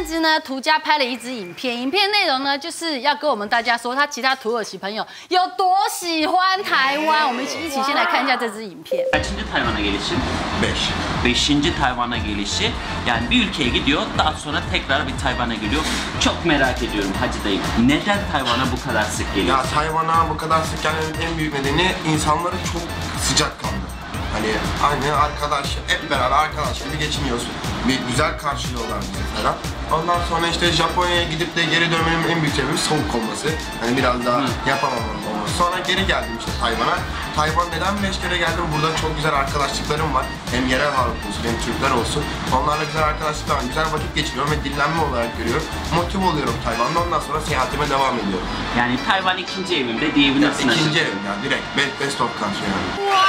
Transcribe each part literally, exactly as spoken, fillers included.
阵子呢，涂家拍了一支影片，影片内容呢就是要跟我们大家说，他其他土耳其朋友有多喜欢台湾。我们一起一起先来看一下这支影片。 Kaçıncı Tayvan'a gelişim? Beş. Beşinci Tayvan'a gelişi. Yani bir ülkeye gidiyor, daha sonra tekrar bir Tayvan'a geliyor. Çok merak ediyorum Hacı dayı. Neden Tayvan'a bu kadar sık geliyor? Ya Tayvan'a bu kadar sık gelmenin en büyük nedeni insanları çok sıcakkanlı. Hani aynı arkadaş, hep beraber arkadaş gibi geçiniyoruz. Bir güzel karşılıyorlar bizi falan. Ondan sonra işte Japonya'ya gidip de geri dönmemin en büyük sebebi soğuk olması. Hani biraz daha yapamamam olması. Sonra geri geldim işte Tayvan'a. Tayvan neden beş kere geldim? Burada çok güzel arkadaşlıklarım var. Hem yerel halk olsun hem Türkler olsun. Onlarla güzel arkadaşlıklar var. Güzel vakit geçiriyorum ve dinlenme olarak görüyorum. Motive oluyorum Tayvan'da. Ondan sonra seyahatime devam ediyorum. Yani Tayvan ikinci evimde diyebilirsin. Ya, ikinci evim ya direkt. Best, best of country yani.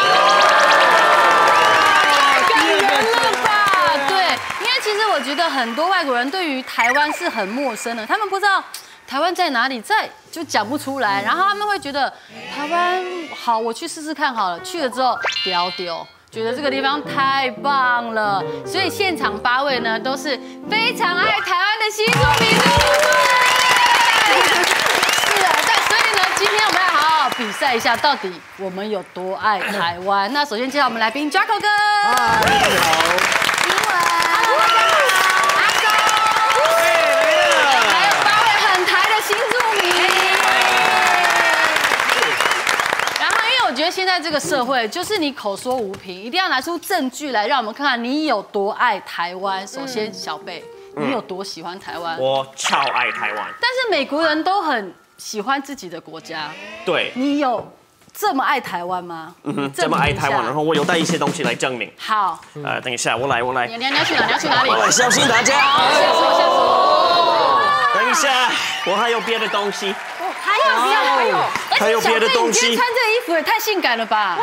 其实我觉得很多外国人对于台湾是很陌生的，他们不知道台湾在哪里，在就讲不出来，然后他们会觉得台湾好，我去试试看好了。去了之后屌屌，觉得这个地方太棒了，所以现场八位呢都是非常爱台湾的新住民，对不对？是啊，但所以呢，今天我们要好好比赛一下，到底我们有多爱台湾。那首先介绍我们来宾 Jaco 哥， 嗨，大家好。 我觉得现在这个社会，就是你口说无凭，一定要拿出证据来，让我们看看你有多爱台湾。首先，小贝，你有多喜欢台湾？ 我超爱台湾。 但是美国人都很喜欢自己的国家， 对， 你有这么爱台湾吗？ 嗯哼，这么爱台湾，然后我有带一些东西来证明。 好， 呃，等一下，我来，我来。 你你要去哪？你要去哪里？ 我小心大家。 下手下手。 等一下，我还有别的东西。 还有还有还有， 还有别的东西。 你今天穿这个衣服也太性感了吧！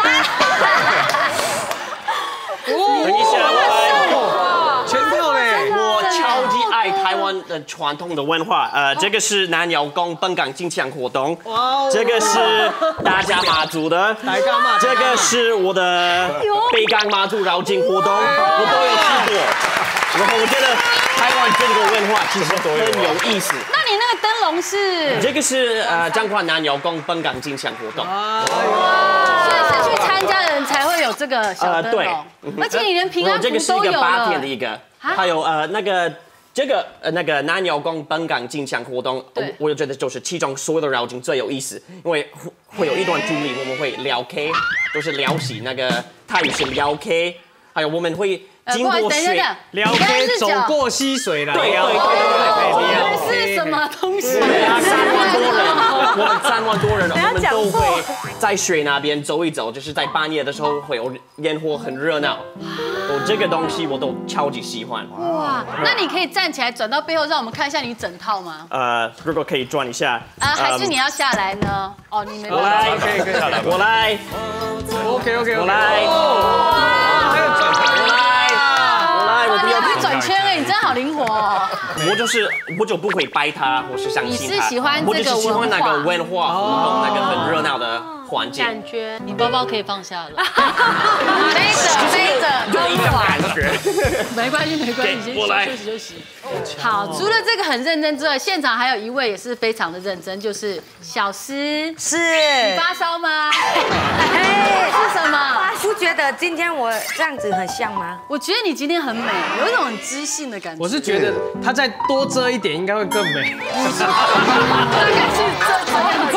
等一下，我来。 全套嘞！ 我超级爱台湾的传统的文化。呃，这个是南瑶宫本港进香活动。这个是大家妈祖的。这个是我的北港妈祖绕境活动，我都有去过。然后我觉得台湾这个文化其实很有意思。 那你那个灯笼是？ 这个是呃彰化南瑶宫本港进香活动。 所以是去参加的人才会有这个小灯笼。而且你连平安符都有了。 这个是一个八天的一个，还有呃那个。 这个呃那个南瑶宫本港进香活动，我我觉得就是其中所有的绕境最有意思，因为会会有一段助力，我们会聊 K， 就是聊起那个泰语是聊 K， 还有我们会经过水聊 K 走过溪水啦， 对对对对对，是什么东西？ 三万多人，我们三万多人，我们都会在水那边走一走，就是在半夜的时候会有烟火，很热闹。 我这个东西我都超级喜欢。 哇，那你可以站起来转到背后，让我们看一下你整套吗？ 呃，如果可以转一下。 啊，还是你要下来呢？哦，你没办法。 我来， 可以可以下来。 我来。 OK OK， 我来。 还有转圈， 我来。我来，我不要会转圈哎，你真好灵活哦。 我就是我就不会掰它，或是相信它。 你是喜欢这个文化？ 我就是喜欢那个文化活动，那个很热闹的。 环境感觉，你包包可以放下了。背着背着， 有一种感觉。 没关系没关系，先休息休息。好，除了这个很认真之外，现场还有一位也是非常的认真，就是小诗。 是。 你发烧吗？哎，是什么？ 不觉得今天我这样子很像吗？ 我觉得你今天很美，有一种很知性的感觉。 我是觉得他再多遮一点，应该会更美。 大概是这这样子。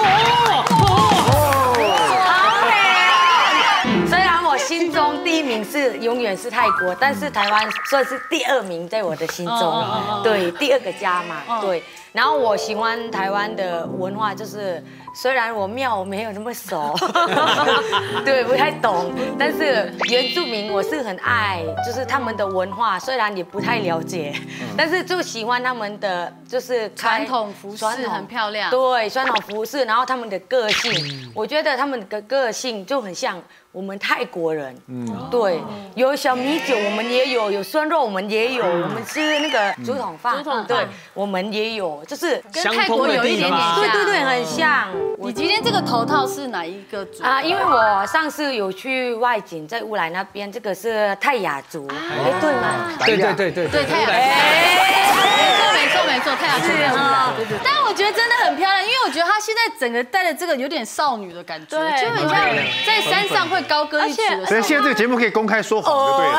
心中第一名是永远是泰国，但是台湾算是第二名，在我的心中，对，第二个家嘛，对。然后我喜欢台湾的文化，就是虽然我庙没有那么熟，对，不太懂，但是原住民我是很爱，就是他们的文化，虽然也不太了解，但是就喜欢他们的就是传统服饰很漂亮， 对，传统服饰，然后他们的个性，我觉得他们的个性就很像。 我们泰国人，嗯，对，有小米酒，我们也有；有酸肉，我们也有；我们吃那个竹筒饭，对，我们也有。 就是跟泰国有一点点像。 对对对，很像。 你今天这个头套是哪一个族啊？因为我上次有去外景，在乌来那边，这个是泰雅族，哎，对吗？ 对对对对对，泰雅族。没错没错没错，泰雅族。对对。但我觉得真的很漂亮，因为我觉得她现在整个戴的这个有点少女的感觉，就很像在山上会高歌一曲的。 所以现在这个节目可以公开说谎就对了。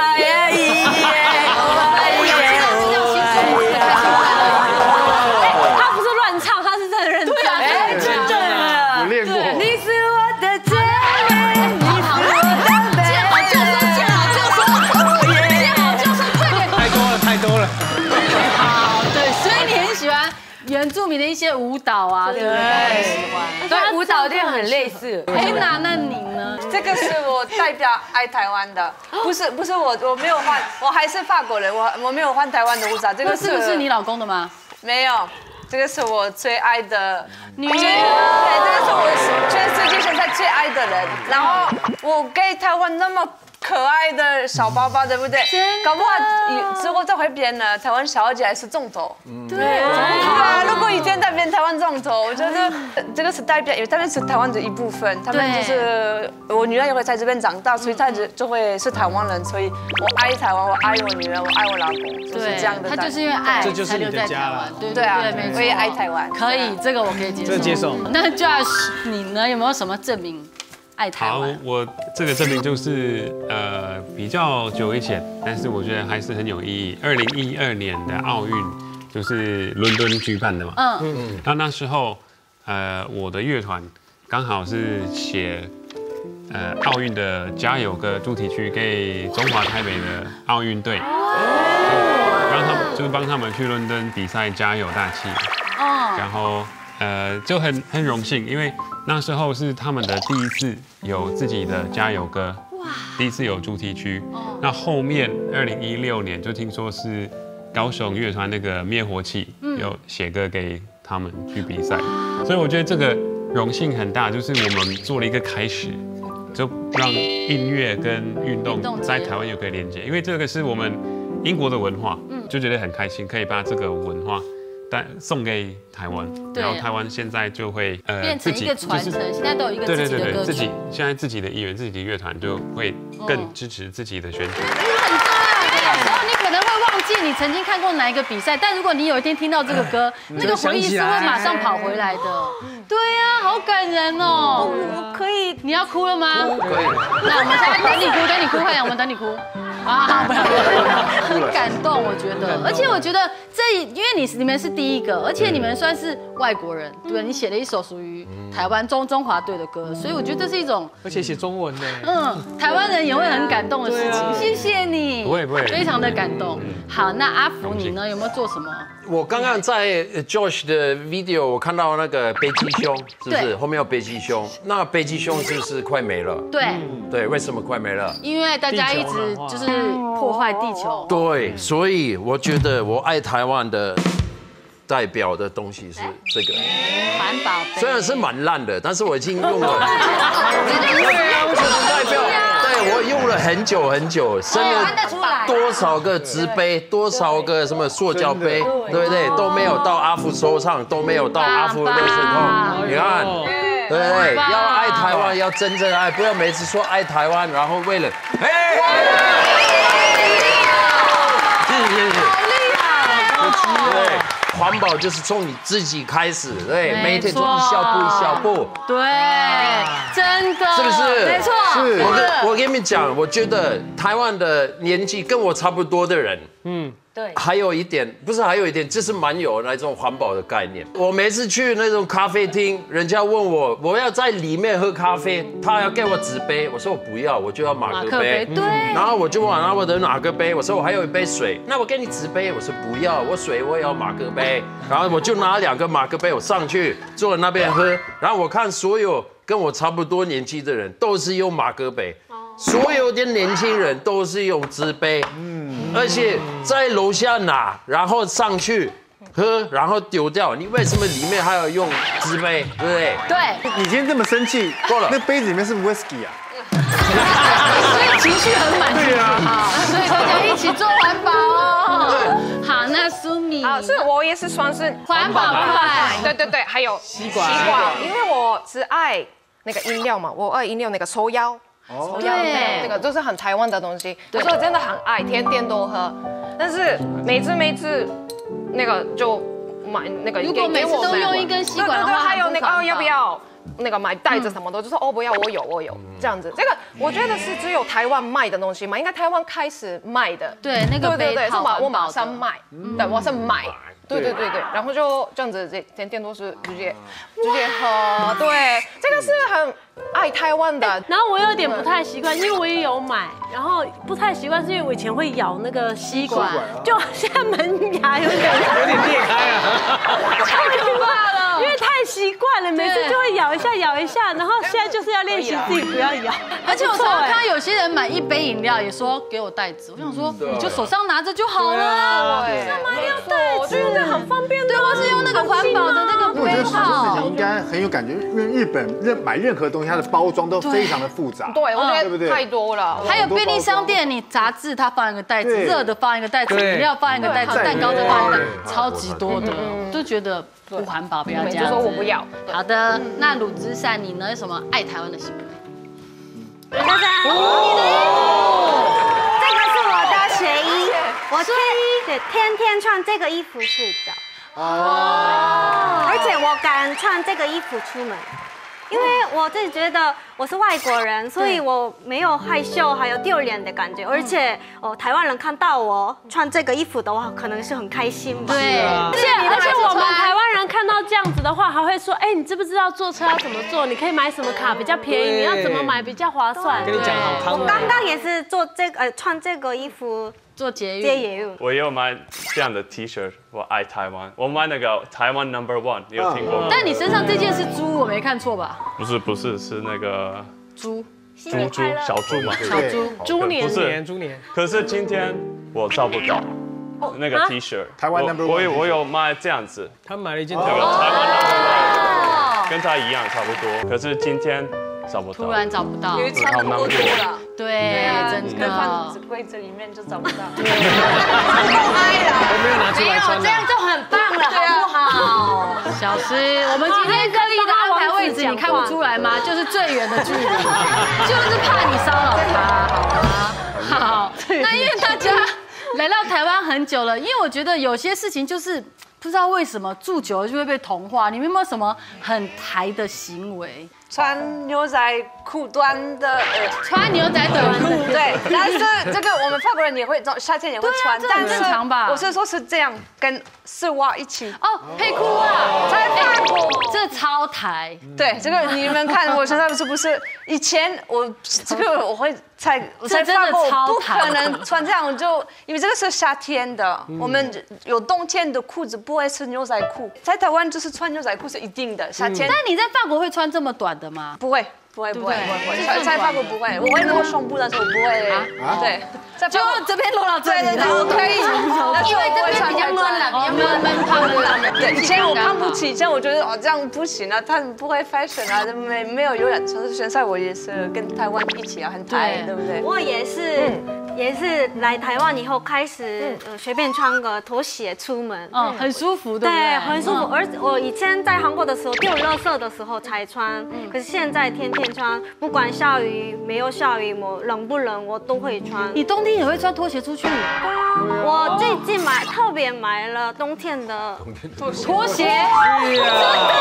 他不是乱唱，他是真的认真。 哎，真的， 有练过。 你是我的真爱，你是我的美。 见好就收，见好就收，见好就收，快点。 太多了，太多了。 好，对，所以你很喜欢原住民的一些舞蹈啊，对不对？很喜欢。 对，舞蹈店很类似。 哎，那那你呢？ 这个是我代表爱台湾的，不是不是我我没有换，我还是法国人，我我没有换台湾的舞蹈。这个是不是你老公的吗？ 没有，这个是我最爱的女人。 对，这个是我全世界现在最爱的人。然后我给台湾那么可爱的小包包，对不对？搞不好之后再回变了，台湾小姐还是重头。 对， 对啊，如果以前代表台湾重头，我觉得这个是代表，也代表是台湾的一部分。他们就是我女儿也会在这边长大，所以她就就会是台湾人。所以我爱台湾，我爱我女儿，我爱我老公，就是这样的。 他就是因为爱， 这就是你的家了。 对对啊， 没错。 我也爱台湾。 可以，这个我可以接受。 这接受。 那 Josh 你呢？有没有什么证明？爱台湾。 好，我这个证明就是呃比较久以前，但是我觉得还是很有意义。二零一二年的奥运就是伦敦举办的嘛，嗯嗯，那那时候呃我的乐团刚好是写呃奥运的加油歌主题曲给中华台北的奥运队，让他们就是帮他们去伦敦比赛加油打气，哦，然后。呃，就很很荣幸，因为那时候是他们的第一次有自己的加油歌，哇，第一次有主题曲。哦、那后面二零一六年就听说是高雄乐团那个灭火器有写歌给他们去比赛，所以我觉得这个荣幸很大，就是我们做了一个开始，就让音乐跟运动在台湾有个连接，因为这个是我们英国的文化，就觉得很开心，可以把这个文化。但送给台湾，然后台湾现在就会呃变成一个传承，现在都有一个自己的歌曲。对对对， 自己现在自己的艺人、自己的乐团就会更支持自己的选手。 很重要，有时候你可能会忘记你曾经看过哪一个比赛，但如果你有一天听到这个歌，那个回忆是会马上跑回来的。对呀，好感人哦！ 我可以， 你要哭了吗？ 可以。 那我们现在等你哭，等你哭，快点，我们等你哭。啊，不要，很感动，我觉得，而且我觉得这，因为你你们是第一个，而且你们算是外国人，对，你写了一首属于台湾中中华队的歌，所以我觉得这是一种， 而且写中文的， 嗯，台湾人也会很感动的事情。谢谢你， 不会不会， 非常的感动。好，那阿福你呢，有没有做什么？ 我刚刚在 Josh 的 video 我看到那个北极熊，是不是后面有北极熊？那北极熊是不是快没了？ 对对，为什么快没了？ 因为大家一直就是破坏地球。 对，所以我觉得我爱台湾的代表的东西是这个环保杯， 虽然是蛮烂的，但是我已经用了。对啊，我是代表。对，我用了很久很久，生了多少个纸杯，多少个什么塑胶杯，对不对？都没有到阿福手上，都没有到阿福的垃圾桶。你看，对不对？要爱台湾，要真正爱，不要每次说爱台湾，然后为了，哎，谢谢谢谢，好厉害，对。环保就是从你自己开始，对，每天从一小步一小步， 对，真的， 是不是？ 没错， 是。我跟我跟你们讲，我觉得台湾的年纪跟我差不多的人，嗯。 对， 还有一点不是，还有一点就是蛮有那种环保的概念。我每次去那种咖啡厅，人家问我我要在里面喝咖啡，他要给我纸杯，我说我不要，我就要马克杯。 对。 然后我就问那我的哪个杯，我说我还有一杯水，那我给你纸杯，我说不要，我水我也要马克杯。然后我就拿两个马克杯，我上去坐在那边喝，然后我看所有跟我差不多年纪的人都是用马克杯。所有的年轻人都是用纸杯，嗯，而且在楼下拿，然后上去喝，然后丢掉。你为什么里面还要用纸杯，对不对？ 对。 你今天这么生气， 够了。 那杯子里面是 whisky 啊？ 所以情绪很满，对啊，好，所以大家一起做环保哦。好，那苏米， 好，是我也是算是环保派， 对对对，还有吸管， 吸管，因为我是爱那个饮料嘛，我爱饮料那个手摇。手摇那个就是很台湾的东西，所以真的很爱，天天都喝。但是每次每次那个就买那个， 如果每次都用一根吸管的话， 还有那个哦要不要那个买袋子什么的，就说哦不要，我有我有这样子。这个我觉得是只有台湾卖的东西嘛，应该台湾开始卖的。 对，那个对对对，是马我马上卖，对，我是买。对对对对，然后就这样子，这天天都是直接直接喝。对，这个是很爱台湾的。 然后我有点不太习惯，因为我也有买，然后不太习惯是因为我以前会咬那个吸管，就现在门牙有点有点裂开了， 太可怕了，因为太习惯了，每次就会咬一下咬一下，然后现在就是要练习自己不要咬。 而且我常常看到有些人买一杯饮料也说给我袋子，我想说你就手上拿着就好了，干嘛要袋子？ 这很方便， 对，我是用那个环保的那个我觉得杯食品事情套。 应该很有感觉，因为日本任买任何东西，它的包装都非常的复杂。 对，我觉对不对？ 得太多了。 还有便利商店，你杂志它放一个袋子， 对热的放一个袋子，饮料放一个袋子，蛋糕再放一个，超级多的，就觉得不环保，不要这样子。 就说我不要。 好的，那鲁之善你呢？有什么爱台湾的行为？ 大家，哦，这个是我的学衣，我天对天天穿这个衣服睡觉，哦，而且我敢穿这个衣服出门。因为我自己觉得我是外国人，所以我没有害羞还有丢脸的感觉，而且哦，台湾人看到我穿这个衣服的话，可能是很开心吧。 对， 而且而且我们台湾人看到这样子的话，还会说，哎，你知不知道坐车要怎么坐？你可以买什么卡比较便宜？你要怎么买比较划算？ 跟你讲好康。 我刚刚也是做这个呃穿这个衣服做捷运， 接捷运。 我也有买这样的 T 恤，我爱台湾。我买那个台湾 Number One， 你有听过吗？ 但你身上这件是猪，我没看错吧？ 不是不是，是那个猪， 猪猪小猪嘛， 小猪， 猪年， 不是猪年。 可是今天我找不到那个 T 恤， 台湾 Number One， 我有我有买这样子， 他买了一件那个台湾 Number One， 跟他一样差不多，可是今天找不到， 突然找不到， 因为穿不够多了。 对，真的。 放纸柜子里面就找不到。 我没有拿出来穿。 这样就很棒了，好不好？ 小诗，我们今天刻意的安排位置，你看不出来吗？就是最远的距离，就是怕你骚扰他，好吗？好，那因为大家来到台湾很久了，因为我觉得有些事情就是不知道为什么住久了就会被同化。你们有没有什么很台的行为？ 穿牛仔裤短的，呃， 穿牛仔短裤， 对。但是这个我们法国人也会，夏天也会穿， 但是我是说是这样，跟丝袜一起。 哦，配裤袜， 在法国这超台。 对，这个你们看我身上是不是？以前我这个我会在在法国不可能穿这样，就因为这个是夏天的，我们有冬天的裤子，不会是牛仔裤。在台湾就是穿牛仔裤是一定的，夏天。 但你在法国会穿这么短的吗？ 不会，不会，不会，不会，在在法国不会，我会摸胸部，但是我不会。对， 就这边落到这里。 对对对，我可以， 因为这边比较闷了，比较闷闷胖的。 对，以前我看不起，以前我觉得哦这样不行啊，他们不会 fashion 啊，没没有优雅。可是现在我也是跟台湾一起啊，很台，对不对？ 我也是，也是来台湾以后开始呃随便穿个拖鞋出门， 嗯，很舒服，对不对？ 对，很舒服。而我以前在韩国的时候丢垃圾的时候才穿，可是现在天天穿，不管下雨没有下雨，我冷不冷我都会穿。 你冬天也会穿拖鞋出去？对啊，我最近买特别买了冬天的拖鞋， 真的，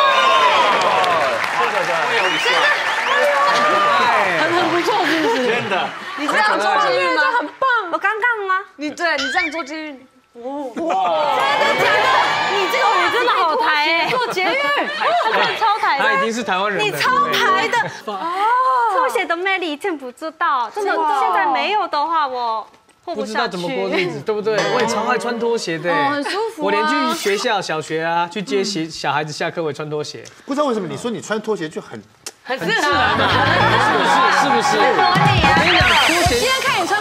这个的， 很很不错，是不是？ 真的， 你这样做捷运吗？很棒。 我刚刚吗？ 你对你这样做捷运。 哇！真的假的？你这个我真的好台哎， 做捷运， 他真的超台的。 他已经是台湾人了。 你超台的哦！拖鞋的魅力以前不知道，真的现在没有的话我过不下去。 不知道怎么过日子，对不对？我也超爱穿拖鞋的， 很舒服。 我连去学校小学啊，去接小小孩子下课我也穿拖鞋。 不知道为什么你说你穿拖鞋就很很自然嘛，是不是？是不是？ 我跟你讲，拖鞋。今天看你穿帽 T 好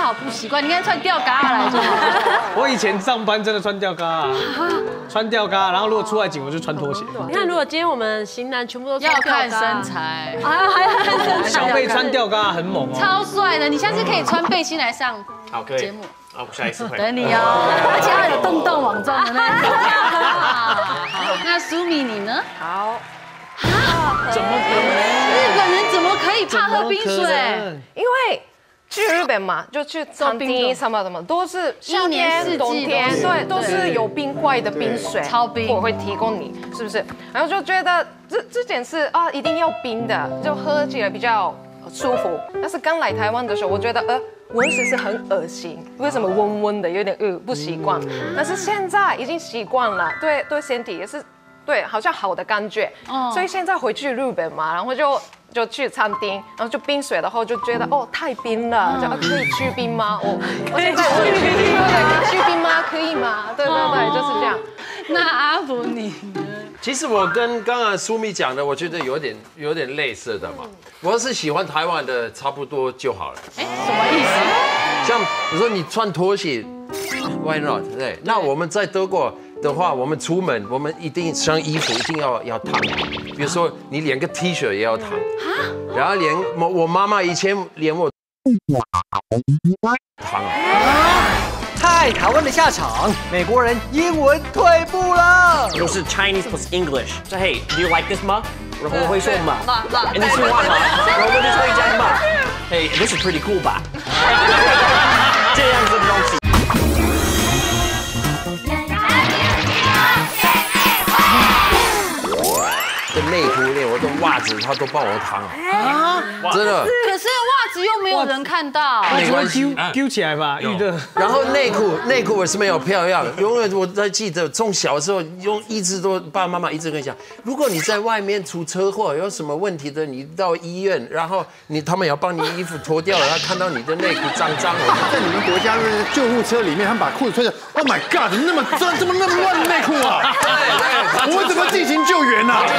好不习惯，你看穿吊嘎来就好。 我以前上班真的穿吊嘎啊，穿吊嘎，然后如果出外景我就穿拖鞋。 你看，如果今天我们型男全部都要看身材， 还要还要看身材。 小贝穿吊嘎很猛哦， 超帅的。你下次可以穿背心来上节目。 好，我下一次会。 等你哦，而且要有洞洞网状的那种。好，那苏米你呢？ 好。 怎么可能？日本人怎么可以怕喝冰水？ 因为去日本嘛，就去餐厅什么什么都是夏天、冬天，对，都是有冰块的冰水， 超冰， 我会提供你，是不是？然后就觉得这这件事啊，一定要冰的，就喝起来比较舒服。但是刚来台湾的时候，我觉得呃。温水是很恶心，为什么温温的，有点呃不习惯。但是现在已经习惯了，对对身体也是，对好像好的感觉。所以现在回去日本嘛，然后就就去餐厅，然后就冰水的话就觉得哦太冰了，就可以去冰吗？我我现在我去冰，对，去冰吗？可以吗？对对对，就是这样。 那阿福你呢？ 其实我跟刚刚苏米讲的，我觉得有点有点类似的嘛。我是喜欢台湾的，差不多就好了。 哎，什么意思？ 像比如说你穿拖鞋 ，Why not？ 对，那我们在德国的话，我们出门我们一定穿衣服一定要要烫，比如说你连个 T 恤也要烫，然后连我我妈妈以前连我烫。 嗨，台湾的下场，美国人英文退步了。 都是 Chinese plus English。说 Hey, do you like this mug？ 然后我会说嘛，你喜欢吗？然后我就会讲嘛 ，Hey, this is pretty cool 吧？这样子的东西。 的内裤链，我的袜子他都帮我烫啊，真的。 可是袜子又没有人看到， 没关系， 揪起来吧，预热。 然后内裤内裤也是没有漂亮，永远我在记得从小时候用一直都爸爸妈妈一直跟你讲，如果你在外面出车祸有什么问题的，你到医院，然后你他们要帮你衣服脱掉了，他看到你的内裤脏脏的。 在你们国家的救护车里面，他们把裤子脱下 ，Oh my God， 怎么那么脏，怎么那么乱的内裤啊？我们怎么进行救援啊？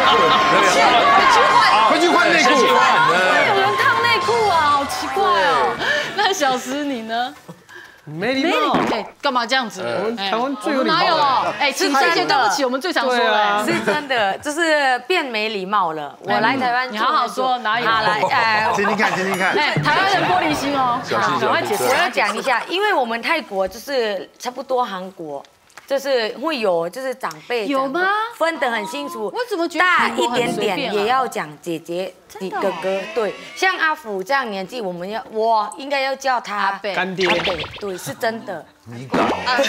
回去换内裤， 有人烫内裤啊，好奇怪哦。那小石你呢？ 没礼貌， 哎，干嘛这样子？ 我们台湾最有礼貌。 哪有？哎，请谢谢，对不起，我们最常说的， 是真的，就是变没礼貌了。我来台湾， 你好好说，哪有？ 来，哎， 听听看，听听看。 哎，台湾人玻璃心哦，赶快解释。 我要讲一下，因为我们泰国就是差不多韩国。就是会有，就是长辈有吗？ 分得很清楚。 我怎么觉得大一点点也要讲姐姐、哥哥？对，像阿福这样年纪，我们要我应该要叫他干爹。 对，是真的。 你敢？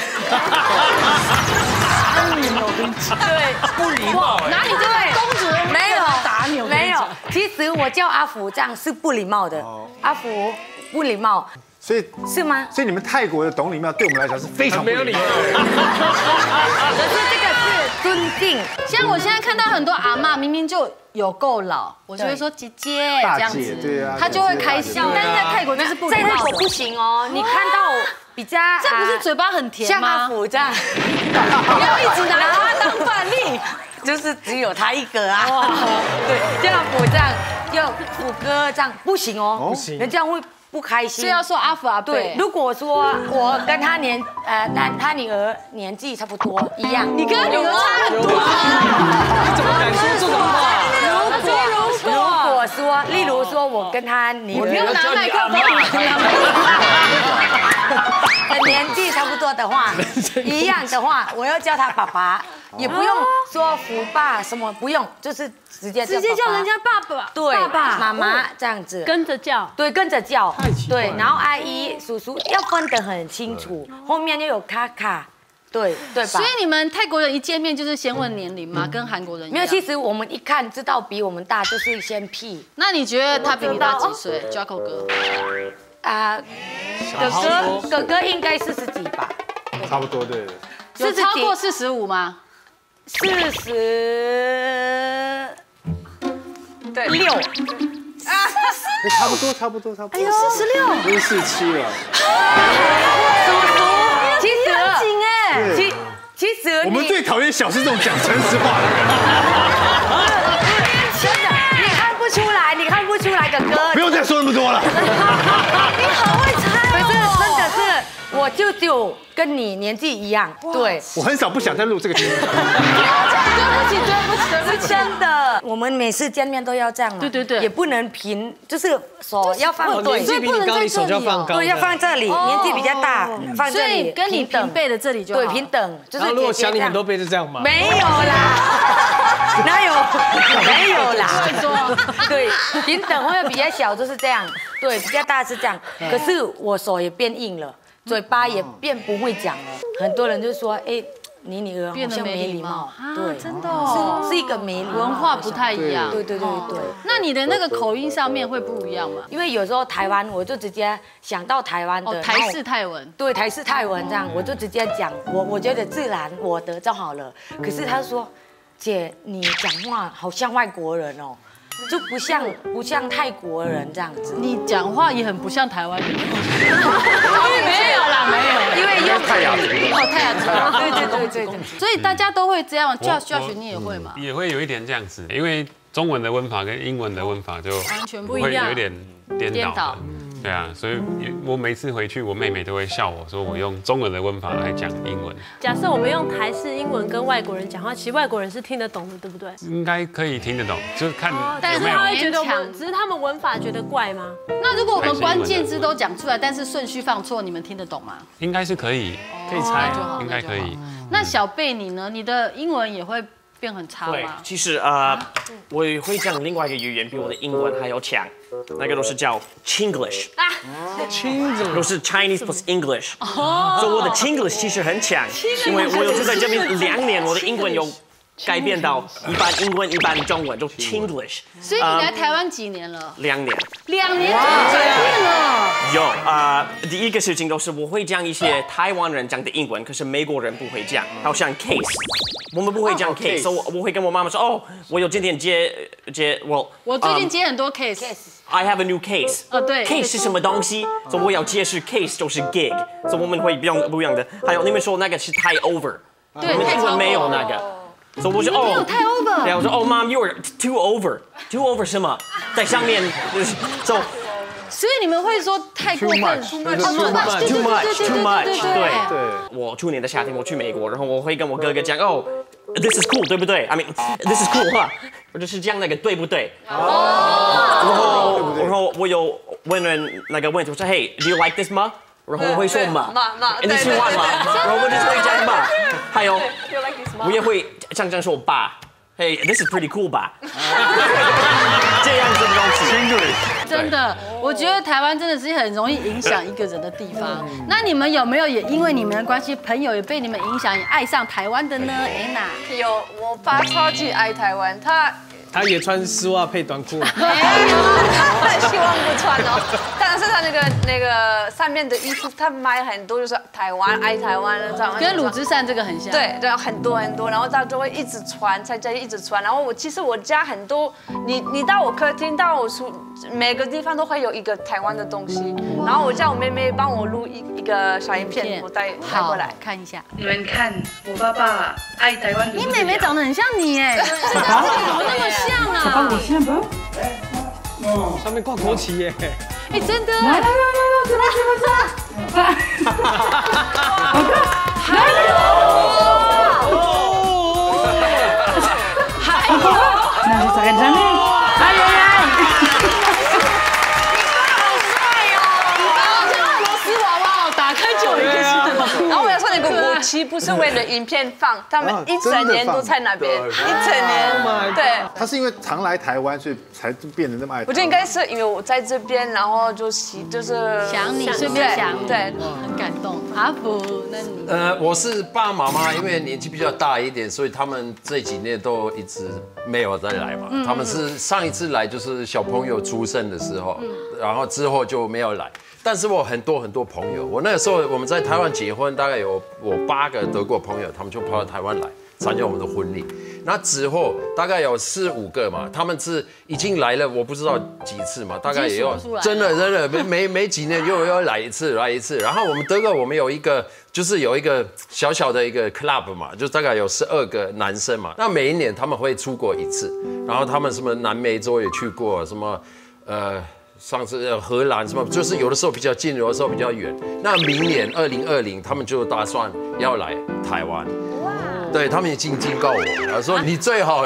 对， 不礼貌。 哪里这位公主没有打你？ 没有。其实我叫阿福这样是不礼貌的。阿福不礼貌。 所以是吗？ 所以你们泰国的懂礼貌对我们来讲是非常没有礼貌。 可是这个是尊敬。 像我现在看到很多阿嬷明明就有够老，我就会说姐姐这样子， 对啊， 她就会开心。但是在泰国就是不礼貌。 在泰国不行哦，你看到比较这不是嘴巴很甜吗？像阿福这样， 不要一直拿他当范例。 就是只有他一个啊。对，像阿福这样，就福哥这样不行哦，不行，人家会。不开心是要说阿福阿贝。 对，如果说我跟他年呃，但他女儿年纪差不多一样， 你跟他女儿差很多， 你怎么敢说这种话？ 如果如果说，例如说我跟他女儿， 我不用拿麦克风，年纪差不多的话，一样的话，我要叫他爸爸，也不用说福爸什么，不用，就是直接直接叫人家爸爸， 对， 爸爸妈妈这样子， 跟着叫， 对，跟着叫，对，然后阿姨、叔叔要分得很清楚，后面又有卡卡，对对吧？ 所以你们泰国人一见面就是先问年龄吗？跟韩国人一样？ 没有，其实我们一看知道比我们大，就是先屁。 那你觉得他比你大几岁 ？Jaco 哥？ 啊，哥哥哥哥应该四十几吧？ 差不多对。 有超过四十五吗？ 四十对六啊， 差不多差不多差不多。 哎呦，四十六， 不是四七了。 叔叔，其实很紧哎， 其其实我们最讨厌小是这种讲诚实话的人。 真的，你看不出来，你看不出来，哥哥。 不用再说那么多了。 你好会猜。 可是我舅舅跟你年纪一样，对。 我很少不想再录这个节目。 对不起，对不起，对不起，是真的。我们每次见面都要这样嘛，对对对，也不能平，就是手要放对， 年纪比你高，你手就要放高， 对，要放这里，年纪比较大，放这里， 跟你平辈的这里就好， 对，平等。 然后如果小你很多倍是这样吗？ 没有啦，哪有？没有啦，对，平等或者比较小就是这样，对，比较大是这样。可是我手也变硬了，嘴巴也变不会讲了，很多人就说，哎。你女儿好像没礼貌，对， 真的哦， 是是一个没礼貌， 文化不太一样， 对对对对。 那你的那个口音上面会不一样吗？ 因为有时候台湾，我就直接想到台湾的台式泰文， 对，台式泰文这样，我就直接讲，我我觉得自然我的就好了。可是他说，姐你讲话好像外国人哦。就不像不像泰国人这样子， 你讲话也很不像台湾人。没有啦，没有，因为用泰雅族， 哦，泰雅族， 对对对对对。 所以大家都会这样，教教学你也会吗？ 也会有一点这样子，因为中文的问法跟英文的问法就完全不一样， 会有一点颠倒。对啊，所以我每次回去，我妹妹都会笑我说我用中文的问法来讲英文。 假设我们用台式英文跟外国人讲话，其实外国人是听得懂的，对不对？ 应该可以听得懂，就是看有没有。 但是他会觉得我们，只是他们文法觉得怪吗？ 那如果我们关键字都讲出来，但是顺序放错，你们听得懂吗？ 应该是可以， 可以猜， 应该可以。 那小贝你呢？你的英文也会变很差吗？ 其实呃，我会讲另外一个语言比我的英文还要强。那个都是叫 Chinglish 啊 ，Chinglish 都是 Chinese plus English， 所以我的 Chinglish 其实很强，因为我有住在这边两年，我的英文有改变到一半英文一半中文，就 Chinglish。 所以你来台湾几年了？ 两年。 两年就改变了。 有啊，第一个事情都是我会讲一些台湾人讲的英文，可是美国人不会讲，好像 case。我们不会讲 case， 所以我会跟我妈妈说，哦，我有今天接接我。 我最近接很多 case。I have a new case。 哦，对。 case 是什么东西？所以我要解释 case 就是 gig， 所以我们会不用不一样的。还有你们说那个是太 over， 对， 我们英文没有那个。所以我说哦， 没有太 over。 对，我说哦 ，Mom，you are too over，too over 什么？在上面，so。 所以你们会说太过分 ，too much，too much，too much，too much，对对。我去年的夏天我去美国，然后我会跟我哥哥讲，哦 ，this is cool， 对不对 ？I mean this is cool， 哈，我就是这样那个对不对？哦。然后然后我有问人那个问题，我说 ，Hey，do you like this 吗？然后我会说嘛， 嘛嘛， 你喜欢吗？然后我就会讲嘛，还有我也会常常说爸。Hey, this is pretty cool 吧？这样子的东西， 真的，我觉得台湾真的是很容易影响一个人的地方。那你们有没有也因为你们的关系，朋友也被你们影响，也爱上台湾的呢 ？Anna 有，我爸超级爱台湾，他他也穿丝袜配短裤。 没有，他希望不穿哦。但是他那个那个上面的衣服，他买很多，就是台湾爱台湾的这样。 跟鲁智善这个很像。 对对，很多很多，然后他就会一直穿，在家里一直穿。然后我其实我家很多，你你到我客厅，到我书，每个地方都会有一个台湾的东西。然后我叫我妹妹帮我录一一个小影片，我带带过来看一下。 你们看，我爸爸爱台湾的。 你妹妹长得很像你哎，怎么那么像啊？ 上面挂国旗耶！ 哎，真的！ 来来来来来，怎么怎么怎么？还有，还有，那是在这里。哎呀呀！ 好帅哦！你爸像俄罗斯娃娃哦，打开就有一个新的。然后我要说那个国旗不是为了影片放，他们一整年都在那边，一整年。对。 他是因为常来台湾，所以才变得那么爱。 我觉得应该是因为我在这边，然后就喜就是想你，顺便想你， 对， 很感动。阿福，那你？ 呃，我是爸爸妈妈，因为年纪比较大一点，所以他们这几年都一直没有再来嘛。他们是上一次来就是小朋友出生的时候，然后之后就没有来。但是我很多很多朋友，我那个时候我们在台湾结婚，大概有我八个德国朋友，他们就跑到台湾来参加我们的婚礼。那之后大概有四五个嘛，他们是已经来了，我不知道几次嘛，大概也有真的真的没没没几年又又来一次来一次。然后我们德国我们有一个就是有一个小小的一个 club 嘛，就大概有十二个男生嘛。那每一年他们会出国一次，然后他们什么南美洲也去过，什么呃上次呃荷兰什么，就是有的时候比较近，有的时候比较远。那明年二零二零，他们就打算要来台湾。哇！对他们已经警告我，说你最好。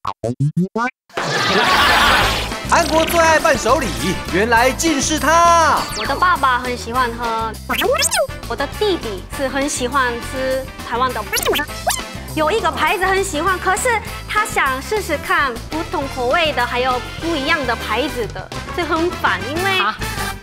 韩国最爱伴手礼，原来竟是他。 我的爸爸很喜欢喝，我的弟弟是很喜欢吃台湾的。有一个牌子很喜欢，可是他想试试看不同口味的，还有不一样的牌子的，这很烦，因为。啊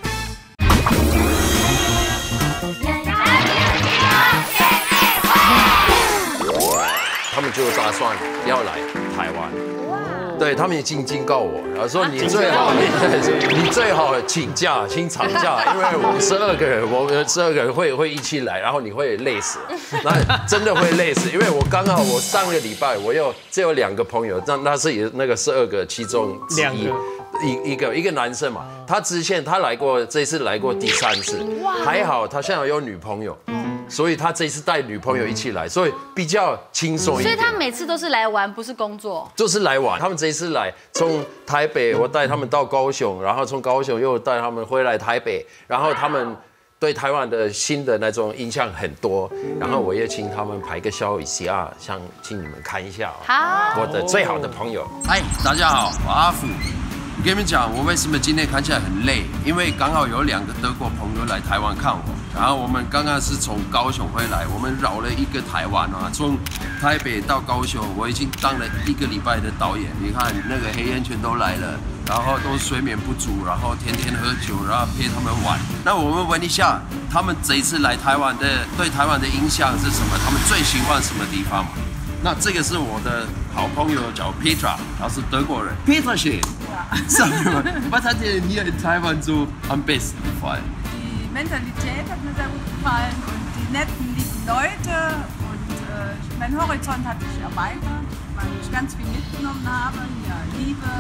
他们就打算要来台湾。对他们已经警告我，然后说你最好你最好请假请长假，因为我们十二个人，我们十二个人会会一起来，然后你会累死，那真的会累死，因为我刚好我上个礼拜我有只有两个朋友，那那是也那个十二个其中之一。一一个一个男生嘛，他之前他来过，这次来过第三次，还好他现在有女朋友，所以他这次带女朋友一起来，所以比较轻松一点。 所以他每次都是来玩，不是工作。 就是来玩，他们这一次来，从台北我带他们到高雄，然后从高雄又带他们回来台北，然后他们对台湾的新的那种印象很多，然后我也请他们拍个消息啊，想请你们看一下。好，我的最好的朋友。 嗨，大家好，我阿福。我跟你们讲，我为什么今天看起来很累？因为刚好有两个德国朋友来台湾看我，然后我们刚刚是从高雄回来，我们绕了一个台湾啊，从台北到高雄，我已经当了一个礼拜的导演。你看那个黑眼圈都来了，然后都睡眠不足，然后天天喝酒，然后陪他们玩。那我们问一下，他们这一次来台湾的对台湾的印象是什么？他们最喜欢什么地方？那这个是我的好朋友叫 Petra， 他是德国人。Petra 姐，sag mir mal, was hat dir denn hier in Taiwan so am besten gefallen? Die Mentalität hat mir sehr gut gefallen und die netten, lieben Leute und äh, mein Horizont hat sich erweitert, weil ich ganz viel mitgenommen habe, ja, Liebe.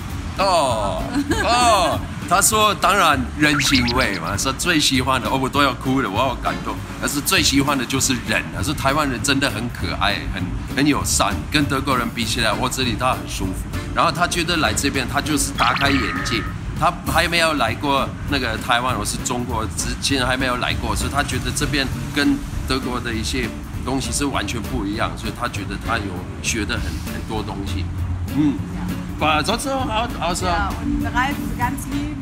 Oh, oh. 他说：“当然人情味嘛，是最喜欢的。哦，我都要哭了，我好感动。但是最喜欢的就是人，他说台湾人真的很可爱，很很友善，跟德国人比起来，我这里他很舒服。然后他觉得来这边，他就是大开眼界。他还没有来过那个台湾，我是中国之前还没有来过，所以他觉得这边跟德国的一些东西是完全不一样，所以他觉得他有学的很很多东西。嗯。” War sonst noch außer? Ja, und Ralf ist ganz lieb.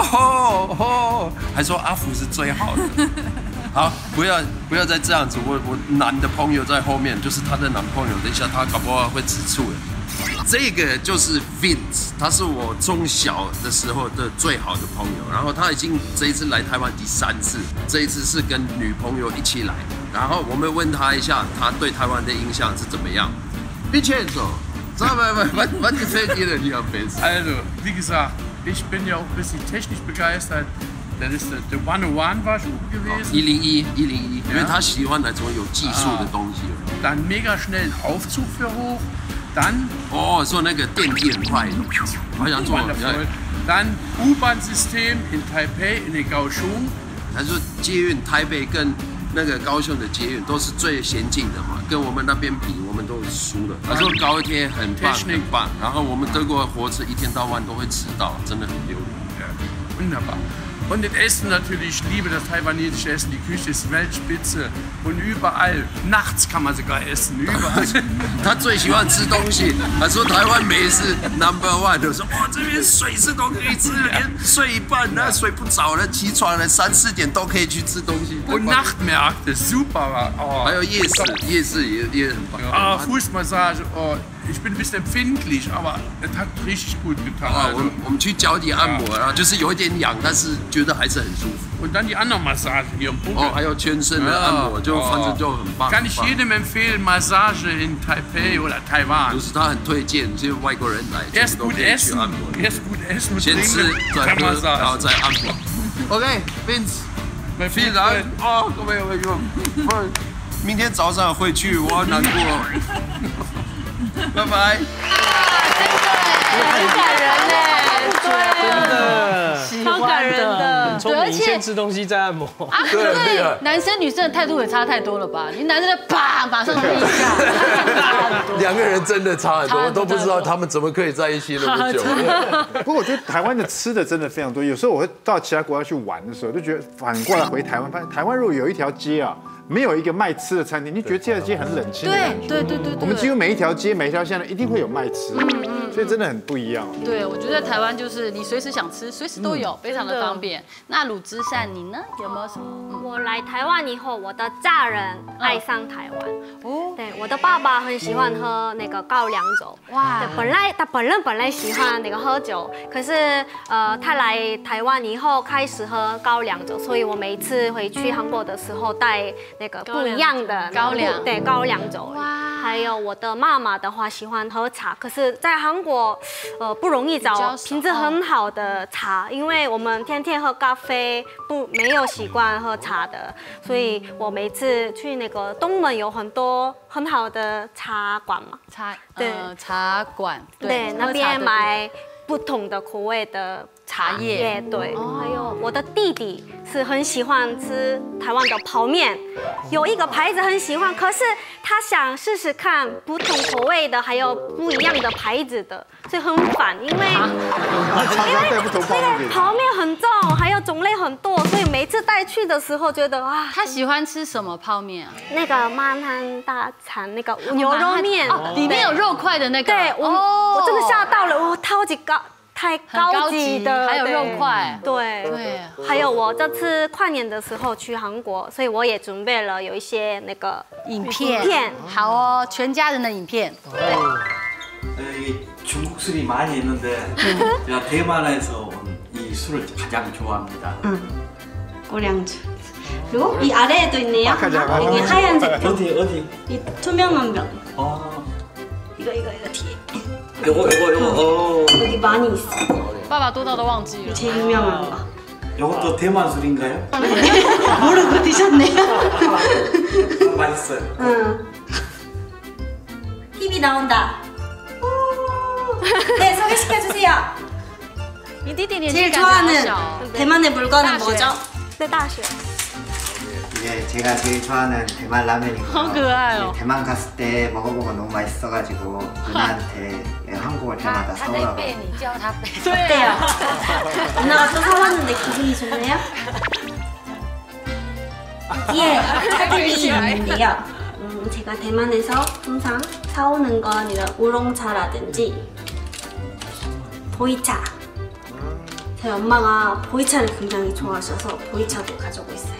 Oh, oh, 还说阿福是最好的。好，不要不要再这样子。我我男的朋友在后面，就是他的男朋友。等一下他搞不好会吃醋的。这个就是 Vince， 他是我从小的时候的最好的朋友。然后他已经这一次来台湾第三次，这一次是跟女朋友一起来。然后我们问他一下，他对台湾的印象是怎么样 ？Vincenzo。Sag mal, was, was gefällt dir denn hier am besten? Also, wie gesagt, ich bin ja auch ein bisschen technisch begeistert. Das ist der hundertundeins war ich oben gewesen. 一零一，一零一，因为他喜欢那种有技术的东西。 Dann mega schnellen Aufzug für hoch. Dann. Oh, so 那个电梯很快。我想做。 Dann U-Bahn-System in Taipei, in den Kaohsiung. 他说捷运台北跟那个高雄的捷运都是最先进的嘛，跟我们那边比，我们都输了。他说高铁很棒，很棒。然后我们德国火车一天到晚都会迟到，真的很丢脸。 Wunderbar. Und das Essen natürlich, ich liebe das taiwanesische Essen, die Küche ist Weltspitze und überall, nachts kann man sogar essen, überall. 他最喜欢吃东西，他说台湾美食 number one， 就说哇这边随时都可以吃，连睡一半呢睡不着了，起床了三四点都可以去吃东西。 Und Nachtmärkte, super. Oh, 还有夜市，夜市也也很棒。 啊 ，Fußmassage, oh. Ich bin ein bisschen empfindlich, aber es hat richtig gut getan. 啊，我我们去脚底按摩，然后就是有一点痒，但是觉得还是很舒服。 Und dann die andere Massage hier im Buckel. 哦，还有全身的按摩，就反正就很棒。 Kann ich jedem empfehlen, Massage in Taipei oder Taiwan. 就是他很推荐，就是外国人来， erst gut essen, erst gut essen und 先吃，再喝，然后再按摩。OK, Vince, vielen Dank. 哦，各位朋友，明天早上回去，我好难过。拜拜。 很感人嘞，对， 真的， 超感人的。 很聪明，先吃东西再按摩。 啊，对，男生女生的态度也差太多了吧？你男生的啪，马上立一下， 两个人真的差很多，都不知道他们怎么可以在一起那么久。 不过我觉得台湾的吃的真的非常多，有时候我会到其他国家去玩的时候，就觉得反过来回台湾，发现台湾如果有一条街啊。没有一个卖吃的餐厅，你觉得这条街很冷清的感觉？ 对对对对。 我们几乎每一条街、每一条线一定会有卖吃，嗯嗯，所以真的很不一样。 对，我觉得台湾就是你随时想吃，随时都有，非常的方便。那鲁之善你呢？有没有什么？ 我来台湾以后，我的家人爱上台湾。哦。对，我的爸爸很喜欢喝那个高粱酒。哇。对，本来他本人本来喜欢那个喝酒，可是呃，他来台湾以后开始喝高粱酒，所以我每次回去韩国的时候带。那个不一样的高粱， 对高粱酒。哇！还有我的妈妈的话喜欢喝茶，可是在韩国，呃不容易找品质很好的茶，因为我们天天喝咖啡，不没有习惯喝茶的，所以我每次去那个东门有很多很好的茶馆嘛， 茶对茶馆， 对那边买不同的口味的。茶叶对，还有我的弟弟是很喜欢吃台湾的泡面，有一个牌子很喜欢，可是他想试试看不同口味的，还有不一样的牌子的，所以很烦，因为因为那个泡面很重，还有种类很多，所以每次带去的时候觉得啊， 他喜欢吃什么泡面啊？ 那个满汉大餐那个牛肉面， 里面有肉块的那个， 对我我真的吓到了，我超级高。太高级的， 还有肉块， 对对，还有我这次跨年的时候去韩国，所以我也准备了有一些那个影片， 片好哦，全家人的影片。 이게 중국 술이 많이 있는데 제가 대만에서 온 이 술을 가장 좋아합니다. 응. 고량주. 그리고 이 아래에도 있네요. 여기 하얀색. 어디 어디? 이 투명한 병. 아. 이거 이거 이거 뒤에. 요거 요거 요거. 어. 여기 많이 있어. 爸爸多到都忘记了。 제일 유명한 거. 요것도 대만 술인가요? 모르고 드셨네요. 맛있어요. 응. 티비 나온다. 네, 소개시켜주세요. 제일 좋아하는 대만의 물건은 뭐죠? 네, 다시. 이게 제가 제일 좋아하는 대만 라면이고요. 대만 갔을 때 먹어보고 너무 맛있어가지고 누나한테 한국 올 때마다 사오라고. 어때요? 누나가 또 사왔는데 기분이 좋네요? 예, 차들이 있는데요. 음, 제가 대만에서 항상 사오는 건 이런 우롱차라든지 보이차. 저희 엄마가 보이차를 굉장히 좋아하셔서 보이차도 가지고 있어요.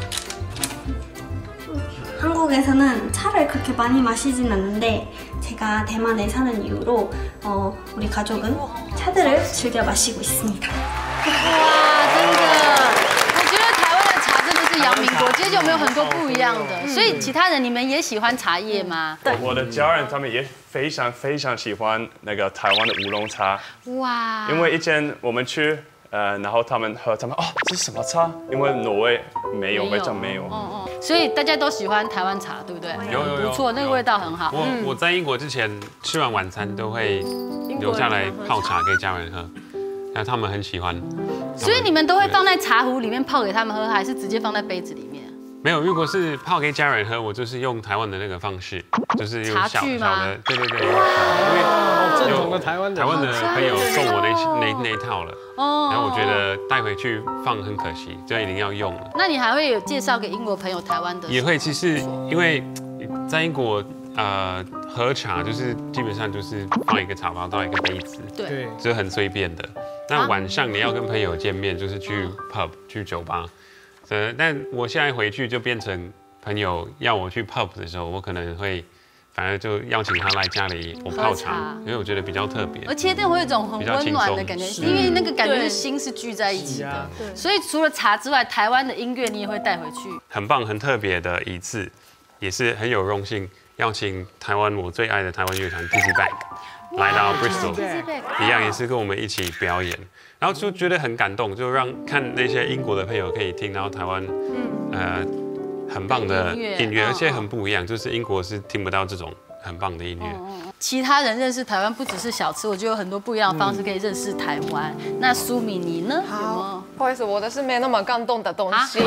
한국에서는 차를 그렇게 많이 마시진 않는데 제가 대만에 사는 이후로 어, 우리 가족은 차들을 즐겨 마시고 있습니다. 哇，真的，我觉得台湾的茶真的是扬名国际，有没有很多不一样的？所以其他人你们也喜欢茶叶吗？ 对，我的家人他们也非常非常喜欢那个台湾的乌龙茶。哇！因为以前我们去。 呃，然后他们喝，他们哦，这是什么茶？因为挪威没有，非常没有。 哦哦，所以大家都喜欢台湾茶，对不对？ 有有有， 不错，那个味道很好。 我我在英国之前吃完晚餐都会留下来泡茶给家人喝，然后他们很喜欢。 所以你们都会放在茶壶里面泡给他们喝，还是直接放在杯子里面？ 没有，如果是泡给家人喝，我就是用台湾的那个方式，就是用小小的，对对对，因为正统的台湾的台湾的朋友送我那那那一套了，然后我觉得带回去放很可惜，就一定要用了。 那你还会有介绍给英国朋友台湾的？ 也会，其实因为在英国呃喝茶就是基本上就是放一个茶包到一个杯子， 对， 就很随便的。那晚上你要跟朋友见面，就是去 pub 去酒吧。 呃，但我现在回去就变成朋友要我去 pub 的时候，我可能会，反而就邀请他来家里我泡茶，因为我觉得比较特别， 而且那会有一种很温暖的感觉，因为那个感觉是心是聚在一起的。对，所以除了茶之外，台湾的音乐你也会带回去。 很棒，很特别的一次，也是很有荣幸邀请台湾我最爱的台湾乐团 Dizzy Bag 来到 Bristol， 一样也是跟我们一起表演。 然后就觉得很感动，就让看那些英国的朋友可以听到台湾，呃，很棒的音乐，而且很不一样，就是英国是听不到这种很棒的音乐。 其他人认识台湾不只是小吃，我觉得有很多不一样的方式可以认识台湾。那苏米你呢？ 好，不好意思，我的是没那么感动的东西。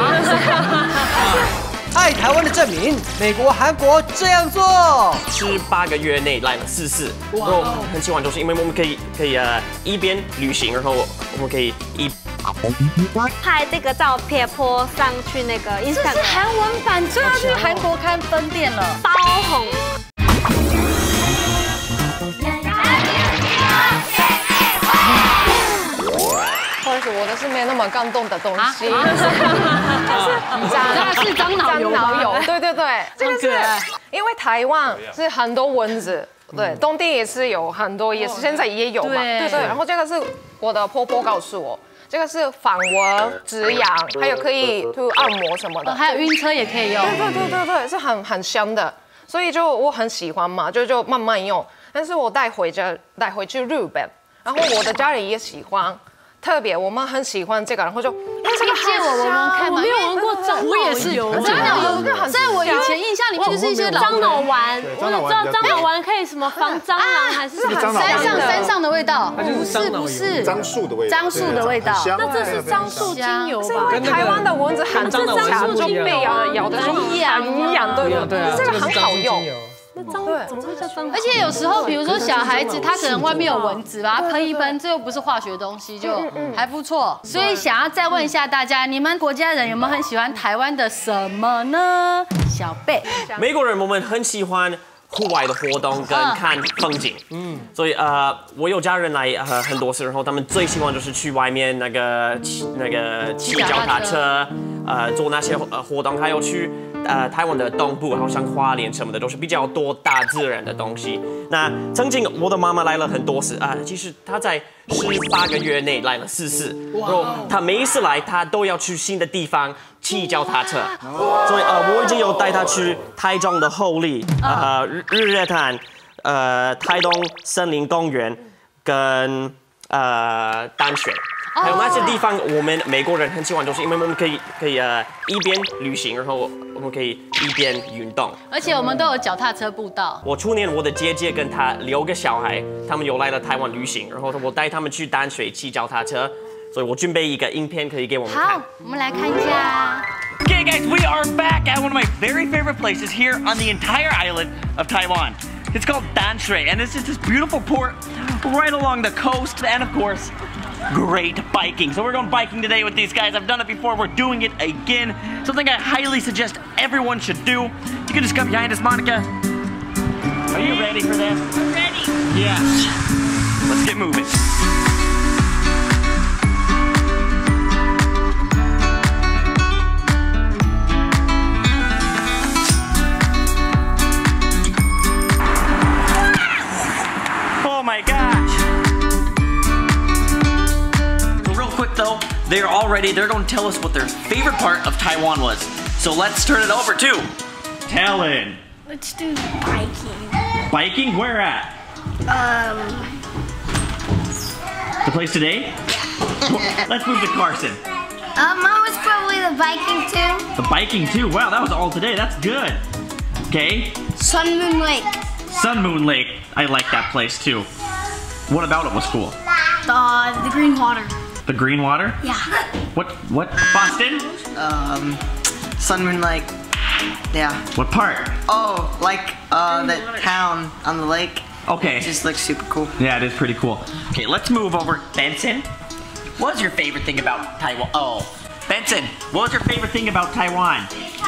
爱台湾的证明，美国、韩国这样做， 十八个月内来了四次，然后很喜欢，就是因为我们可以可以呃一边旅行，然后我们可以一拍这个照片po上去那个 Instagram。 这是韩文版，就要去韩国看分店了， 爆红。 不好意思，我的是没那么感动的东西。 但是是樟脑油， 樟脑油，对对对，这个是因为台湾是很多蚊子，对，冬天也是有很多，也是现在也有嘛，对对。然后这个是我的婆婆告诉我，这个是反蚊、止痒，还有可以就按摩什么的， 还有晕车也可以用。 对对对对对，是很很香的，所以就我很喜欢嘛，就就慢慢用。但是我带回家带回去日本，然后我的家人也喜欢。特别，我们很喜欢这个，然后就这个借我闻闻看嘛，没有闻过樟脑油，我也是有樟脑油，在我以前印象里面就是一些樟脑丸，我知道樟脑丸可以什么防蟑螂还是什么山上山上的味道， 不是不是樟树的味道， 樟树的味道， 那这是樟树精油吧？ 台湾的蚊子很正常，就被咬咬的一痒一痒，对对，这个很好用。 脏怎么会叫脏？ 而且有时候，比如说小孩子，他可能外面有蚊子吧，喷一喷，这又不是化学东西，就还不错。所以想要再问一下大家，你们国家人有没有很喜欢台湾的什么呢？小贝， 美国人我们很喜欢户外的活动跟看风景，嗯，所以呃，我有家人来呃很多次，然后他们最喜欢就是去外面那个骑那个骑脚踏车，呃，做那些呃活动，还有去。呃，台湾的东部，好像花莲什么的，都是比较多大自然的东西。那曾经我的妈妈来了很多次啊，其实她在十八个月内来了四次，然后她每一次来，她都要去新的地方骑脚踏车，所以呃，我已经有带她去台中的后里，呃，日月潭，呃，台东森林公园跟呃淡水。还有那些地方，我们美国人很喜欢，就是因为我们可以可以呃一边旅行，然后我们可以一边运动， 而且我们都有脚踏车步道。 我去年我的姐姐跟她六个小孩，他们有来了台湾旅行，然后我带他们去淡水骑脚踏车，所以我准备一个影片可以给我们看。 好，我们来看一下。 Okay, guys, we are back at one of my very favorite places here on the entire island of Taiwan. It's called Danshui, and it's just this beautiful port right along the coast, and of course, great biking. So we're going biking today with these guys. I've done it before, we're doing it again. Something I highly suggest everyone should do. You can just come behind us, Monica. Are you ready for this? I'm ready. Yes. Let's get moving. Oh my gosh. So real quick though, they're all ready. They're going to tell us what their favorite part of Taiwan was. So let's turn it over to Talon. Let's do biking. Biking? Where at? Um. The place today? Yeah. Let's move to Carson. Um, mine was probably the biking too. The biking too. Wow, that was all today. That's good. Okay. Sun Moon Lake. Sun Moon Lake. I like that place too. What about it was cool? The the green water. The green water? Yeah. What? What? Boston? Um, Sun Moon Lake. Yeah. What part? Oh, like uh, the town on the lake. Okay. It just looks super cool. Yeah, it is pretty cool. Okay, let's move over. Benson, what was your favorite thing about Taiwan? Oh, Benson, what was your favorite thing about Taiwan?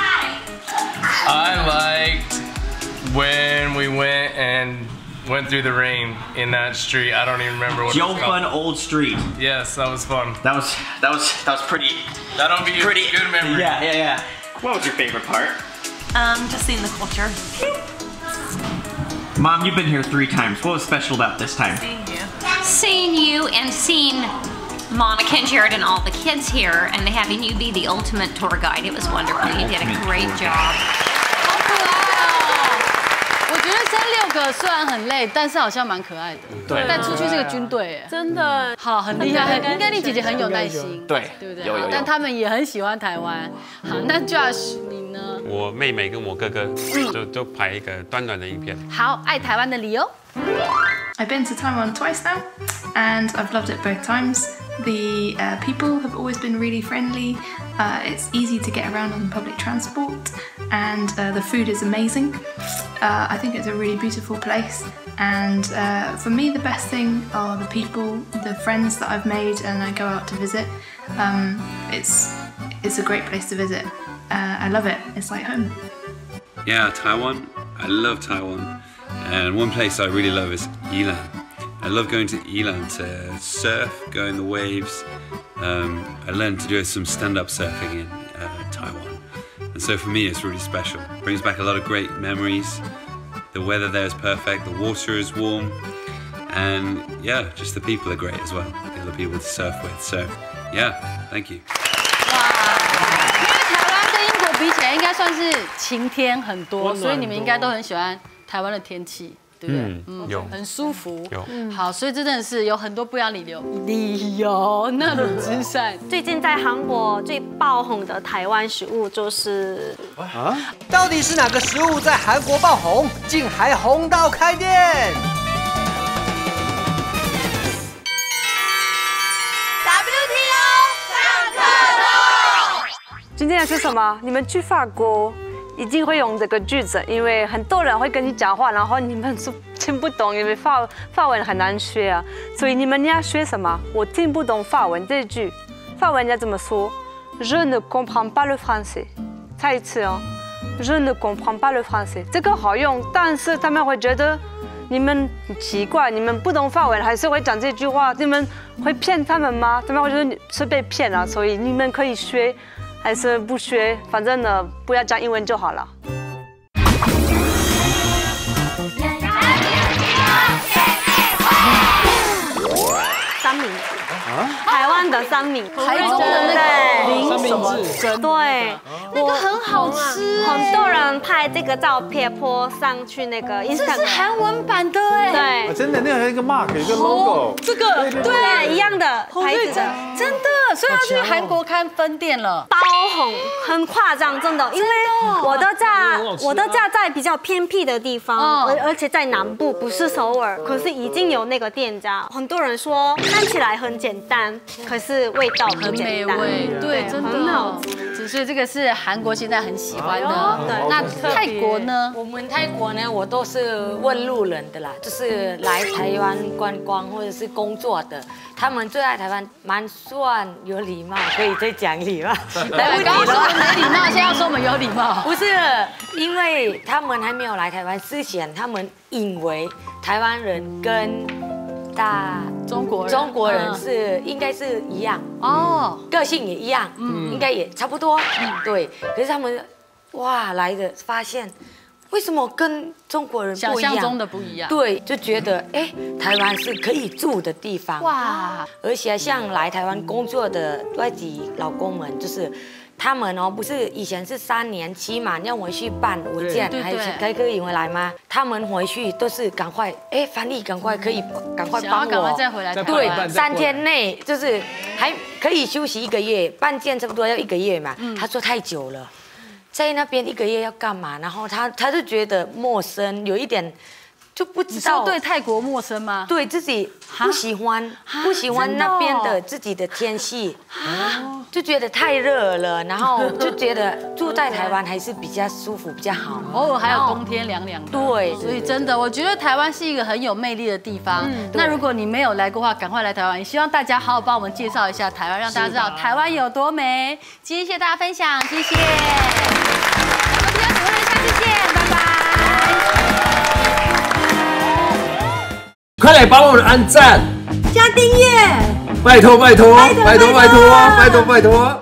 I liked when we went and went through the rain in that street. I don't even remember what it was called. Jiufeng Old Street. Yes, that was fun. That was that was that was pretty. That'll be pretty a good memory. Yeah, yeah, yeah. What was your favorite part? Um, just seeing the culture. Mom, you've been here three times. What was special about this time? Seeing you. Seeing you and seeing Monica and Jared and all the kids here and having you be the ultimate tour guide. It was wonderful. You did a great job. 我觉得生六个虽然很累，但是好像蛮可爱的。 对， 但出去是个军队，哎， 真的好，很厉害。应该你姐姐很有耐心， 对， 对不对？ 有有有。 但他们也很喜欢台湾。好，那 Josh 你呢？ 我妹妹跟我哥哥就就拍一个短短的影片。 好，爱台湾的理由。 I've been to Taiwan twice now, and I've loved it both times. The uh, people have always been really friendly. Uh, it's easy to get around on public transport, and uh, the food is amazing. Uh, I think it's a really beautiful place, and uh, for me, the best thing are the people, the friends that I've made, and I go out to visit. Um, it's it's a great place to visit. Uh, I love it. It's like home. Yeah, Taiwan. I love Taiwan. And one place I really love is Yilan. I love going to Yilan to surf, go in the waves. Um, I learned to do some stand-up surfing in uh, Taiwan. And so for me, it's really special. It brings back a lot of great memories. The weather there is perfect, the water is warm. And yeah, just the people are great as well. The other people to surf with. So yeah, thank you. 台湾跟英国比起来，应该算是晴天很多，所以你们应该都很喜欢台湾的天气，对不对？ 嗯，有， 很舒服。 有， 好，所以这真的是有很多不一样理由。理由，那鲁之善。 最近在韩国最爆红的台湾食物就是啊，到底是哪个食物在韩国爆红，竟还红到开店？ 今天要说什么？你们去法国一定会用这个句子，因为很多人会跟你讲话，然后你们说听不懂，因为法法文很难学啊。所以你们要学什么？我听不懂法文这句，法文要怎么说 ？Je ne comprends pas le français。再一次哦 ，Je ne comprends pas le français。这个好用，但是他们会觉得你们很奇怪，你们不懂法文还是会讲这句话，你们会骗他们吗？他们会觉得你是被骗了，所以你们可以学。 还是不学，反正呢，不要讲英文就好了。三明治，台湾的三明治， 台中的那个林什么针，对， 那个很好吃， 很多人拍这个照片 po 上去那个 Instagram， 这是韩文版的哎， 对， 真的，那个一个 mark， 一个 logo， 这个对一样的牌子， 真的，所以要去韩国开分店了， 爆红，很夸张，真的，因为我的家，我的家在比较偏僻的地方，而而且在南部，不是首尔，可是已经有那个店家，很多人说看起来很简单，可是味道很美味，对，真的很好吃。所以这个是韩国现在很喜欢的。那泰国呢？ 我们泰国呢，我都是问路人的啦，就是来台湾观光或者是工作的，他们最爱台湾，蛮算有礼貌，可以再讲礼貌。 来不及了，没礼貌，现在要说我们有礼貌。 不是，因为他们还没有来台湾之前，他们以为台湾人跟 大中国人， 中国人是应该是一样哦，个性也一样，嗯，应该也差不多，对。可是他们哇来的发现，为什么跟中国人不一样？ 想象中的不一样。 对，就觉得哎，台湾是可以住的地方哇，而且像来台湾工作的外籍老公们，就是 他们哦，不是以前是三年期嘛，要回去办文件，还才可以回来吗？他们回去都是赶快，哎，翻译赶快可以赶快帮我， 赶快再回来。 对，三天内就是还可以休息一个月，办件差不多要一个月嘛。他说太久了，在那边一个月要干嘛？然后他他就觉得陌生，有一点 就不知道对泰国陌生吗？ 对自己不喜欢，不喜欢那边的自己的天气，就觉得太热了，然后就觉得住在台湾还是比较舒服比较好。 偶尔还有冬天凉凉的。对，所以真的，我觉得台湾是一个很有魅力的地方。那如果你没有来过的话，赶快来台湾。也希望大家好好帮我们介绍一下台湾，让大家知道台湾有多美。今天谢谢大家分享，谢谢。我们下次见，拜拜。 快来帮我们按赞、 加订阅， 拜托拜托拜托拜托拜托拜托！